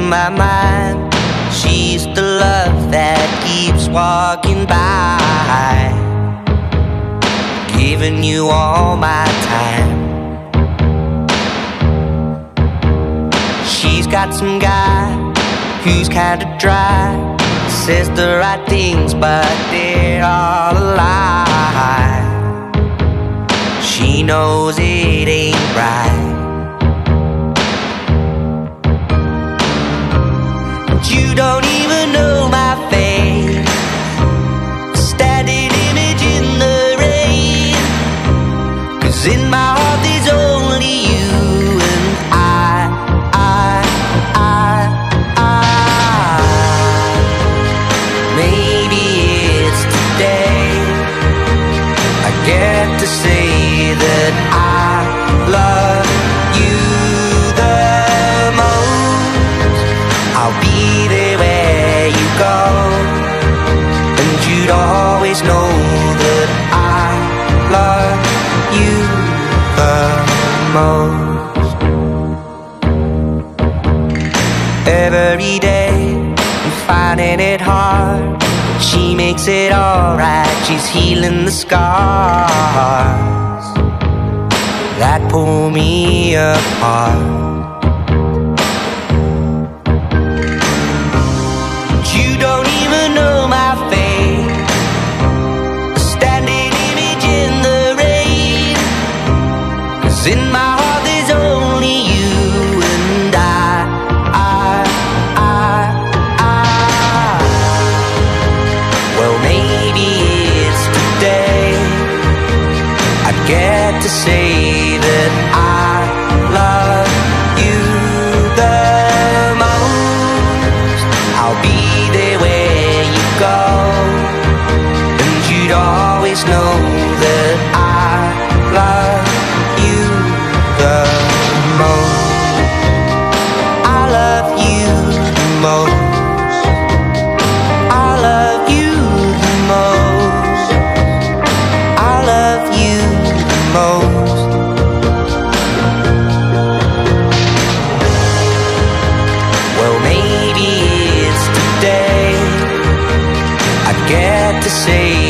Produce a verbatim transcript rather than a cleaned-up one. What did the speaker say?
my mind. She's the love that keeps walking by, giving you all my time. She's got some guy who's kinda dry, says the right things but they're all a lie. She knows it ain't right. You don't even know my face, standing image in the rain. 'Cause in my heart there's only you and I, I, I, I. Maybe it's today I get to say that I love you the most. I'll be there where you go, and you'd always know that I love you the most. Every day I'm finding it hard, she makes it alright. She's healing the scars that pull me apart. You don't even know my face, a standing image in the rain. 'Cause in my heart there's only you and I, I, I, I. Well, maybe it's today I get to say that I love you the most. I'll be where you go, and you'd always know that I love you the most. I love you the most. I love you the most. I love you the most. Well, maybe it's today I get to say